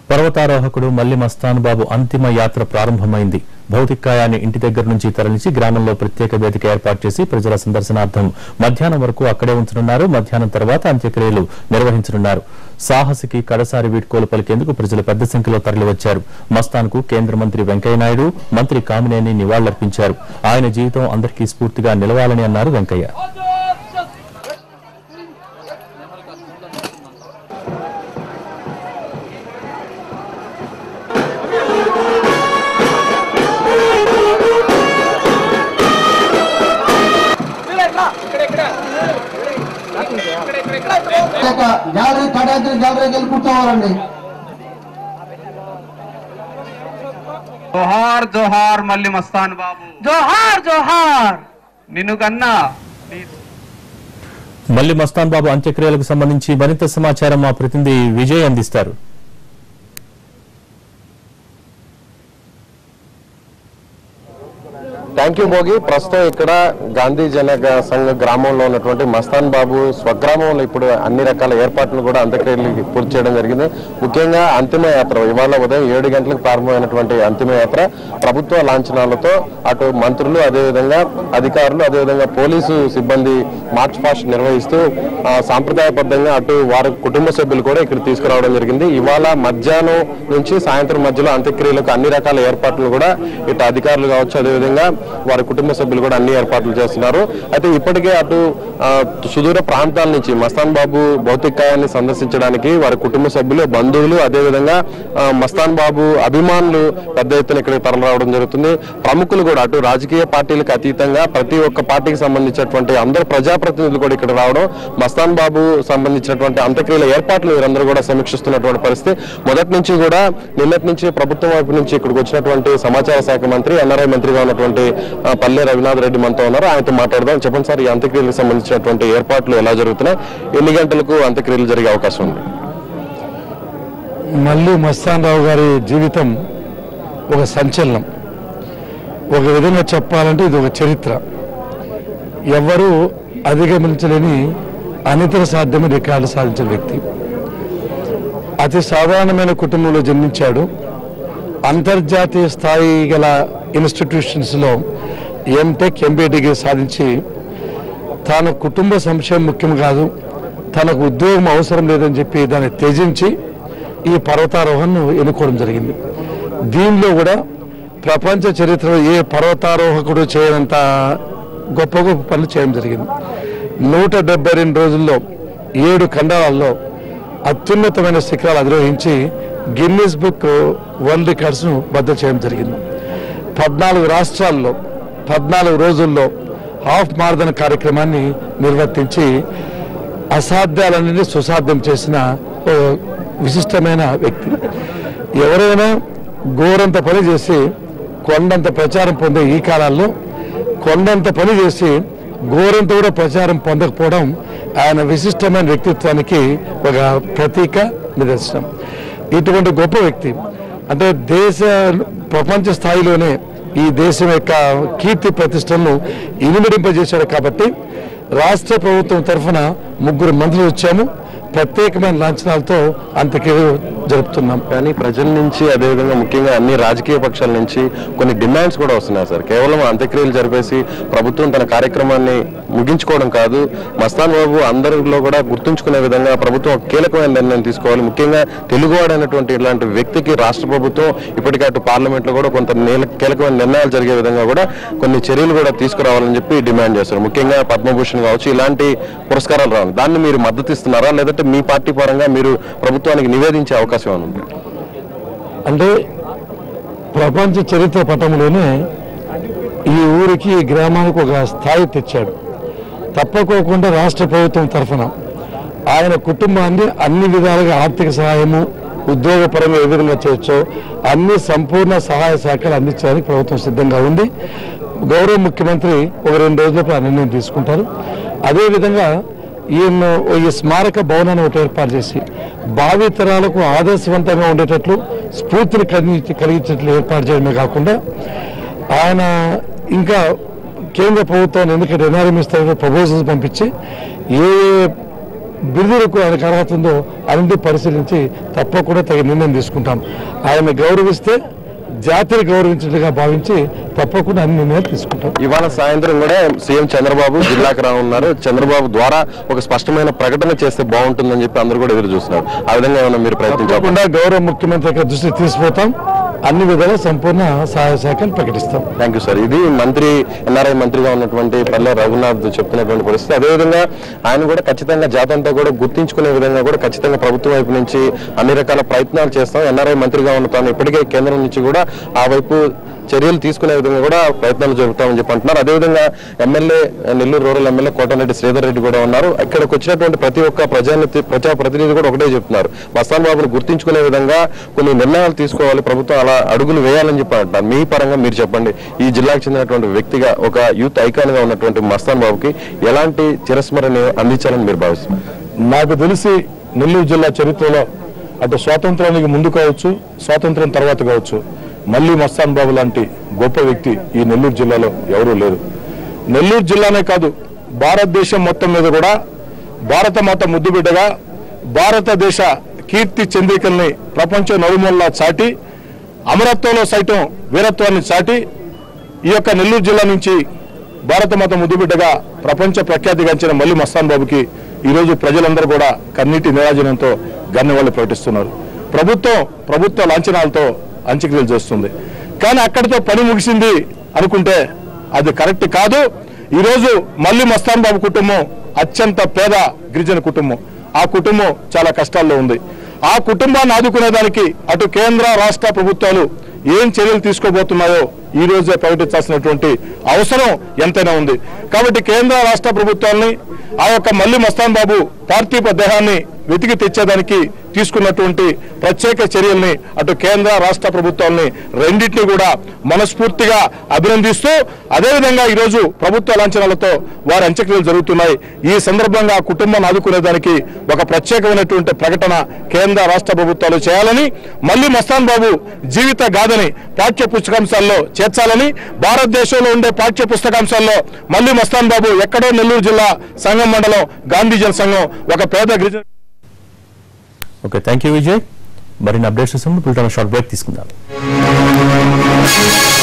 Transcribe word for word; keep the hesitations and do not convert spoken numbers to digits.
పర్వతారోహకుడు మల్లి మస్తాన్ బాబు అంతిమ యాత్ర ప్రారంభమైంది. భౌతికాయాన్ని ఇంటి దగ్గర నుంచి తరలించి గ్రామంలో ప్రత్యేక వేదిక ఏర్పాటు చేసి ప్రజల సందర్శనార్థం మధ్యాహ్నం వరకు అక్కడే ఉంచనున్నారు. మధ్యాహ్నం తర్వాత అంత్యక్రియలు నిర్వహించనున్నారు. సాహసికి కడసారి వీడ్కోలు పలికేందుకు ప్రజలు పెద్ద సంఖ్యలో తరలివచ్చారు. మస్తాన్ కు కేంద్ర మంత్రి వెంకయ్యనాయుడు, మంత్రి కామినేని నివాళులర్పించారు. ఆయన జీవితం అందరికీ స్ఫూర్తిగా నిలవాలని అన్నారు వెంకయ్య. గ్యాలరీ కడాద్రి గ్యాలరీకి వెళ్ళి కూర్చోవాలండి. జోహార్ జోహార్ మల్లి మస్తాన్ బాబు, జోహార్ జోహార్. నిన్ను కన్నా మల్లి మస్తాన్ బాబు అంత్యక్రియలకు సంబంధించి మరింత సమాచారం మా ప్రతినిధి విజయ్ అందిస్తారు. Thank you Bhogi. ప్రస్తుతం ఇక్కడ గాంధీ జన సంఘ గ్రామంలో ఉన్నటువంటి మస్తాన్ బాబు స్వగ్రామంలో ఇప్పుడు అన్ని రకాల ఏర్పాట్లు కూడా అంత్యక్రియలు పూర్తి చేయడం జరిగింది. ముఖ్యంగా అంతిమ యాత్ర ఇవాళ ఉదయం ఏడు గంటలకు ప్రారంభమైనటువంటి అంతిమ యాత్ర ప్రభుత్వ లాంఛనాలతో అటు మంత్రులు, అదేవిధంగా అధికారులు, అదేవిధంగా పోలీసు సిబ్బంది మార్చ్ పాస్ట్ నిర్వహిస్తూ సాంప్రదాయబద్ధంగా అటు వారి కుటుంబ సభ్యులు కూడా ఇక్కడ తీసుకురావడం జరిగింది. ఇవాళ మధ్యాహ్నం నుంచి సాయంత్రం మధ్యలో అంత్యక్రియలకు అన్ని రకాల ఏర్పాట్లు కూడా ఇటు అధికారులు కావచ్చు, అదేవిధంగా వారి కుటుంబ సభ్యులు కూడా అన్ని ఏర్పాట్లు చేస్తున్నారు. అయితే ఇప్పటికే అటు సుదూర ప్రాంతాల నుంచి మస్తాన్ బాబు భౌతికాయాన్ని సందర్శించడానికి వారి కుటుంబ సభ్యులు, బంధువులు, అదేవిధంగా మస్తాన్ బాబు అభిమానులు పెద్ద ఎత్తున ఇక్కడికి తరలి రావడం జరుగుతుంది. ప్రముఖులు కూడా అటు రాజకీయ పార్టీలకు అతీతంగా ప్రతి ఒక్క పార్టీకి సంబంధించినటువంటి అందరు ప్రజాప్రతినిధులు కూడా ఇక్కడ రావడం, మస్తాన్ బాబు సంబంధించినటువంటి అంత్యక్రియల ఏర్పాట్లు వీరందరూ కూడా సమీక్షిస్తున్నటువంటి పరిస్థితి. మొదటి నుంచి కూడా నిన్నటి నుంచి ప్రభుత్వం వైపు నుంచి ఇక్కడికి వచ్చినటువంటి సమాచార శాఖ మంత్రి, ఎన్ఆర్ఐ మంత్రిగా ఉన్నటువంటి పల్లె రవినాథ్ రెడ్డి మనతో ఉన్నారు. ఆయనతో మాట్లాడదాం. చెప్పండి సార్, ఈ అంత్యక్రియలకు సంబంధించినటువంటి ఏర్పాట్లు ఎలా జరుగుతున్నాయి, ఎన్ని గంటలకు అంత్యక్రియలు జరిగే అవకాశం ఉంది? మల్లి మస్తాన్ రావు గారి జీవితం ఒక సంచలనం. ఒక విధంగా చెప్పాలంటే ఇది ఒక చరిత్ర. ఎవరు అధిగమించలేని అనితర సాధ్యమైన రికార్డు సాధించిన వ్యక్తి. అతి సాధారణమైన కుటుంబంలో జన్మించాడు. అంతర్జాతీయ స్థాయి గల ఇన్స్టిట్యూషన్స్లో ఎంటెక్, ఎంబీఏ డిగ్రీ సాధించి తన కుటుంబ సంక్షేమం ముఖ్యం కాదు, తనకు ఉద్యోగం అవసరం లేదని చెప్పి దాన్ని త్యజించి ఈ పర్వతారోహణను ఎన్నుకోవడం జరిగింది. దీనిలో కూడా ప్రపంచ చరిత్రలో ఏ పర్వతారోహకుడు చేయనంత గొప్ప గొప్ప పనులు చేయడం జరిగింది. నూట డెబ్బై రెండు రోజుల్లో ఏడు ఖండాలలో అత్యున్నతమైన శిఖరాలు అధిరోహించి గిన్నీస్ బుక్ వరల్డ్ రికార్డ్స్ను బద్దలు చేయడం జరిగింది. పద్నాలుగు రాష్ట్రాల్లో పద్నాలుగు రోజుల్లో హాఫ్ మారథాన్ కార్యక్రమాన్ని నిర్వర్తించి అసాధ్యాలన్నీ సుసాధ్యం చేసిన విశిష్టమైన వ్యక్తి. ఎవరైనా గోరంత పని చేసి కొండంత ప్రచారం పొందే ఈ కాలాల్లో కొండంత పని చేసి గోరంత కూడా ప్రచారం పొందకపోవడం ఆయన విశిష్టమైన వ్యక్తిత్వానికి ఒక ప్రతీక, నిదర్శనం. ఇటువంటి గొప్ప వ్యక్తి అంటే దేశ ప్రపంచ స్థాయిలోనే ఈ దేశం యొక్క కీర్తి ప్రతిష్టలను ఇనుమడింపజేశాడు. కాబట్టి రాష్ట్ర ప్రభుత్వం తరఫున ముగ్గురు మంత్రులు వచ్చాము. ప్రత్యేకమైన లాంఛనాలతో అంత్యక్రియలు జరుపుతున్నాం. కానీ ప్రజల నుంచి, అదేవిధంగా ముఖ్యంగా అన్ని రాజకీయ పక్షాల నుంచి కొన్ని డిమాండ్స్ కూడా వస్తున్నాయి సార్. కేవలం అంత్యక్రియలు జరిపేసి ప్రభుత్వం తన కార్యక్రమాన్ని ముగించుకోవడం కాదు, మస్తాన్ బాబు అందరిలో కూడా గుర్తుంచుకునే విధంగా ప్రభుత్వం కీలకమైన నిర్ణయం తీసుకోవాలి. ముఖ్యంగా తెలుగువాడైనటువంటి ఇలాంటి వ్యక్తికి రాష్ట్ర ప్రభుత్వం ఇప్పటికే అటు పార్లమెంట్లో కూడా కొంత కీలకమైన నిర్ణయాలు జరిగే విధంగా కూడా కొన్ని చర్యలు కూడా తీసుకురావాలని చెప్పి డిమాండ్ చేస్తారు. ముఖ్యంగా పద్మభూషణ్ కావచ్చు, ఇలాంటి పురస్కారాలు రావాలి. దాన్ని మీరు మద్దతు ఇస్తున్నారా, లేదంటే మీ పార్టీ పరంగా మీరు ప్రభుత్వానికి నివేదించే అవకాశం ఉంది? అంటే ప్రపంచ చరిత్ర పటంలోనే ఈ ఊరికి, ఈ గ్రామానికి ఒక స్థాయి తెచ్చాడు. తప్పకోకుండా రాష్ట్ర ప్రభుత్వం తరఫున ఆయన కుటుంబాన్ని అన్ని విధాలుగా ఆర్థిక సహాయము, ఉద్యోగపరంగా ఏ విధంగా చేయొచ్చో అన్ని సంపూర్ణ సహాయ సహకారాలు అందించడానికి ప్రభుత్వం సిద్ధంగా ఉంది. గౌరవ ముఖ్యమంత్రి ఒక రెండు రోజులపై ఆ నిర్ణయం తీసుకుంటారు. అదేవిధంగా ఈయన ఈ స్మారక భవనాన్ని ఒకటి ఏర్పాటు చేసి భావి తరాలకు ఆదర్శవంతంగా ఉండేటట్లు, స్ఫూర్తిని కలిగి కలిగించేట్లు ఏర్పాటు చేయడమే కాకుండా ఆయన ఇంకా కేంద్ర ప్రభుత్వాన్ని ఎందుకంటే ఎన్ఆర్ఎం ఇస్తారు ప్రపోజల్స్ పంపించి ఏ బిరుదులకు ఆయనకు అర్హత ఉందో అన్ని పరిశీలించి తప్పకుండా తగిన నిర్ణయం తీసుకుంటాం. ఆయన గౌరవిస్తే జాతిని గౌరవించినట్టుగా భావించి తప్పకుండా అన్ని నిర్ణయాలు తీసుకుంటాం. ఇవాళ సాయంత్రం కూడా సీఎం చంద్రబాబు జిల్లాకు రానున్నారు. చంద్రబాబు ద్వారా ఒక స్పష్టమైన ప్రకటన చేస్తే బాగుంటుందని చెప్పి అందరూ కూడా ఎదురు చూస్తున్నారు. ఆ విధంగా ఏమైనా మీరు ప్రయత్నించకుండా గౌరవ ముఖ్యమంత్రి యొక్క దృష్టికి తీసుకుపోతాం. అన్ని విధాలా సంపూర్ణ సహాయ శాఖను ప్రకటిస్తాం. Thank you sir. ఇది మంత్రి ఎన్ఆర్ఐ మంత్రిగా ఉన్నటువంటి పల్లె రఘునాథ్ చెప్తున్నటువంటి పరిస్థితి. అదేవిధంగా ఆయన కూడా ఖచ్చితంగా జాతంతా కూడా గుర్తించుకునే విధంగా కూడా ఖచ్చితంగా ప్రభుత్వం వైపు నుంచి అన్ని రకాల ప్రయత్నాలు చేస్తాం. ఎన్ఆర్ఐ మంత్రిగా ఉన్న తాను ఇప్పటికే కేంద్రం నుంచి కూడా ఆ వైపు చర్యలు తీసుకునే విధంగా కూడా ప్రయత్నాలు జరుపుతామని చెప్పి అంటున్నారు. అదేవిధంగా MLA Nellore rural MLA Kotareddy Sridhar Reddy కూడా ఉన్నారు. ఇక్కడికి వచ్చినటువంటి ప్రతి ఒక్క ప్రజానిధి ప్రజాప్రతినిధి కూడా ఒకటే చెప్తున్నారు, మస్తాన్ బాబును గుర్తించుకునే విధంగా కొన్ని నిర్ణయాలు తీసుకోవాలి, ప్రభుత్వం అలా అడుగులు వేయాలని చెప్పి అంటున్నారు. మీ పరంగా మీరు చెప్పండి, ఈ జిల్లాకు చెందినటువంటి వ్యక్తిగా ఒక యూత్ ఐకాన్ గా ఉన్నటువంటి మస్తాన్ బాబుకి ఎలాంటి చిరస్మరణ అందించాలని మీరు భావిస్తున్నారు? నాకు తెలిసి నెల్లూరు జిల్లా చరిత్రలో అటు స్వాతంత్రానికి ముందు కావచ్చు, స్వాతంత్రం తర్వాత కావచ్చు, మళ్ళీ మస్తాన్ బాబు లాంటి గొప్ప వ్యక్తి ఈ నెల్లూరు జిల్లాలో ఎవరూ లేరు. నెల్లూరు జిల్లానే కాదు, భారతదేశం మొత్తం మీద కూడా భారత మాత ముద్దుబిడ్డగా భారతదేశ కీర్తి చంద్రికల్ని ప్రపంచం నలుమూలలా చాటి, అమరత్వంలో సైతం వీరత్వాన్ని చాటి, ఈ యొక్క నెల్లూరు జిల్లా నుంచి భారత మాత ముద్దుబిడ్డగా ప్రపంచ ప్రఖ్యాతిగాంచిన మళ్ళీ మస్తాన్ బాబుకి ఈరోజు ప్రజలందరూ కూడా కన్నీటి నిరాజనంతో ఘన్యవాళ్లు ప్రకటిస్తున్నారు. ప్రభుత్వం ప్రభుత్వ లాంఛనాలతో అంత్యక్రియలు చేస్తుంది. కానీ అక్కడితో పని ముగిసింది అనుకుంటే అది కరెక్ట్ కాదు. ఈరోజు మళ్ళీ మస్తాన్ బాబు కుటుంబం అత్యంత పేద గిరిజన కుటుంబం. ఆ కుటుంబం చాలా కష్టాల్లో ఉంది. ఆ కుటుంబాన్ని ఆదుకునేదానికి అటు కేంద్ర రాష్ట్ర ప్రభుత్వాలు ఏం చర్యలు తీసుకోబోతున్నాయో ఈ రోజే ప్రకటించాల్సినటువంటి అవసరం ఎంతైనా ఉంది. కాబట్టి కేంద్ర రాష్ట్ర ప్రభుత్వాలని ఆ యొక్క మళ్ళీ మస్తాన్ బాబు పార్థివ దేహాన్ని వెతికి తెచ్చేదానికి తీసుకున్నటువంటి ప్రత్యేక చర్యల్ని అటు కేంద్ర రాష్ట్ర ప్రభుత్వాలని రెండింటినీ కూడా మనస్ఫూర్తిగా అభినందిస్తూ, అదేవిధంగా ఈరోజు ప్రభుత్వ లాంఛనాలతో వారి అంత్యక్రియలు జరుగుతున్నాయి. ఈ సందర్భంగా కుటుంబాన్ని ఆదుకునేదానికి ఒక ప్రత్యేకమైనటువంటి ప్రకటన కేంద్ర రాష్ట్ర ప్రభుత్వాలు చేయాలని, మళ్ళీ మస్తాన్ బాబు జీవిత గాథని పాఠ్య పుస్తకాంశాల్లో చేర్చాలని, భారతదేశంలో ఉండే పాఠ్య పుస్తకాంశాల్లో మళ్ళీ మస్తాన్ బాబు ఎక్కడో నెల్లూరు జిల్లా సంగం మండలం గాంధీ జన సంఘం ఒక పేద గిరిజన. Okay, thank you Vijay. మరిన్ని అప్డేట్స్ బులెటిన్ షార్ట్ బ్రేక్ తీసుకుందాం.